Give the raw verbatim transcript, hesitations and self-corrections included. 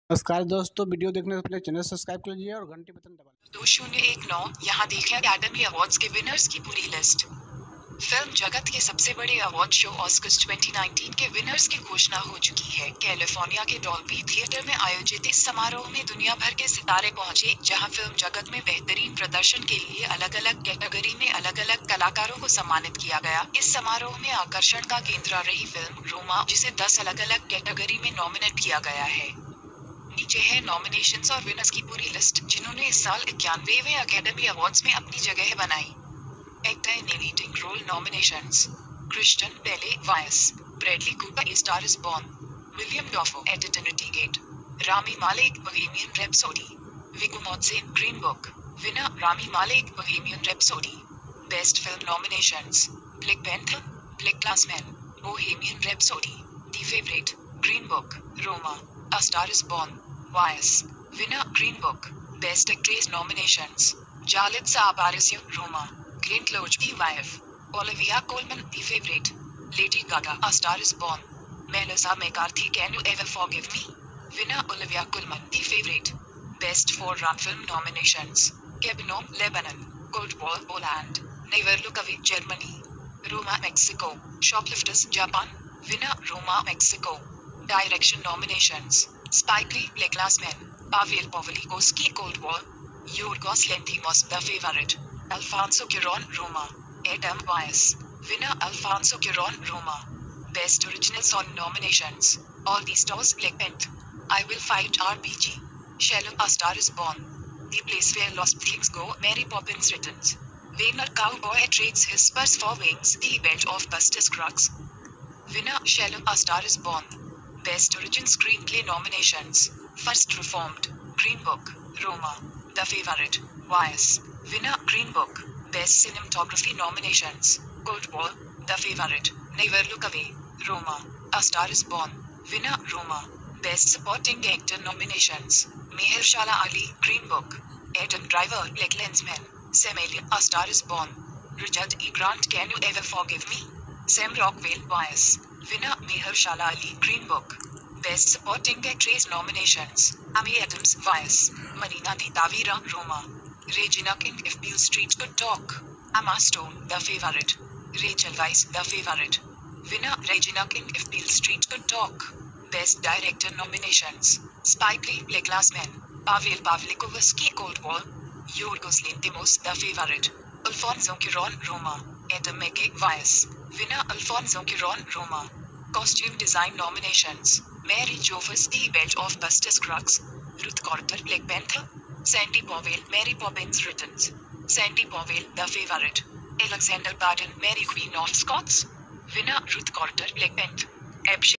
नमस्कार दोस्तों, वीडियो देखने से पहले चैनल सब्सक्राइब कर लीजिए और घंटी बटन दबा लीजिए। दो शून्य एक नौ यहाँ देखें अकेडमी अवार्ड्स के विनर्स की पूरी लिस्ट। फिल्म जगत के सबसे बड़े award show Oscars twenty nineteen के विनर्स की घोषणा हो चुकी है। कैलिफोर्निया के डॉल्बी थिएटर में आयोजित इस समारोह में दुनिया भर के सितारे पहुंचे, जहां फिल्म जगत में बेहतरीन प्रदर्शन के लिए अलग अलग कैटेगरी में अलग अलग कलाकारों को सम्मानित किया गया। इस समारोह में आकर्षण का केंद्र रही फिल्म रोमा, जिसे दस अलग अलग कैटेगरी में नॉमिनेट किया गया है। नीचे है नॉमिनेशंस और विनर्स की पूरी लिस्ट, जिन्होंने इस साल इक्यानवेवें अकेडमी अवार्ड्स में अपनी जगह बनाई। Actor in a leading role nominations: Christian Bale vice, Bradley Cooper, a star is born, Willem Dafoe, eternity gate, Rami Malek, Bohemian rhapsody, Viggo Mortensen, green book. Winner Rami Malek, Bohemian rhapsody. Best film nominations: black panther, black klansman, Bohemian rhapsody, the favourite, green book, Roma, A Star is Born, Vice. Winner Green Book. Best Actress nominations: Jalitza Aparicio, Roma, Glenn Close, The Wife, Olivia Colman, The Favorite, Lady Gaga, A Star is Born, Melissa McCarthy, Can You Ever Forgive Me? Winner Olivia Colman, The Favorite. Best Foreign Film nominations: Lebanon, Lebanon, Cold War, Poland, Never Look Away, Germany, Roma, Mexico, Shoplifters, Japan. Winner Roma, Mexico. Direction nominations: Spike Lee, Black Clansman, Pavel Pawlikowski, Cold War, Yorgos Lanthimos, The Favorite, Alfonso Cuarón, Roma, Adam Wise. Winner Alfonso Cuarón, Roma. Best Original Song nominations: All the Stars, Black Panther, I Will Fight, R B G, Shalom, A Star is Born, The Place Where Lost Things Go, Mary Poppins Returns, When a Cowboy Trades His Spurs for Wings, The Belt of Buster Scruggs. Winner Shalom, A Star is Born. Best Origin Screenplay nominations: First Reformed, Green Book, Roma, The Favorite, Vice. Winner Green Book. Best Cinematography nominations: Cold War, The Favorite, Never Look Away, Roma, A Star is Born. Winner Roma. Best Supporting Actor nominations: Mahershala Ali, Green Book, Adam Driver, Black Lensman, Sam Elliott, A Star is Born, Richard E. Grant, Can You Ever Forgive Me? Sam Rockwell, Vice. Winner Mahershala Ali, Green Book. Best Supporting Actress nominations: Amy Adams, Vice, Marina Di Tavira, Roma, Regina King, If Beale Street Could Talk, Emma Stone, The Favorite, Rachel Weisz, The Favorite. Winner Regina King, If Beale Street Could Talk. Best Director nominations: Spike Lee, Black Clansman, Pavel Pawlikowski, Cold War, Yorgos Lanthimos, The Favorite, Alfonso Cuarón, Roma, Adam McKay, Vice. Winner Alfonso Cuarón, Roma. Costume Design nominations: Mary Jovers, The Belt of Buster Scruggs, Ruth Carter, Black Panther, Sandy Powell, Mary Poppins Returns, Sandy Powell, The Favorite, Alexander Barton, Mary Queen of Scots. Winner Ruth Carter, Black Panther.